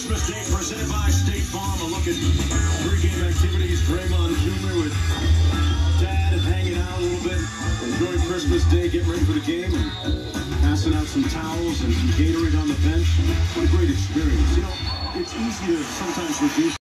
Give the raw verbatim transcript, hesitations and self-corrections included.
Christmas Day presented by State Farm. A look at pregame activities. Draymond Junior with Dad hanging out a little bit, enjoying Christmas Day, getting ready for the game, and passing out some towels and some Gatorade on the bench. What a great experience. You know, it's easy to sometimes reduce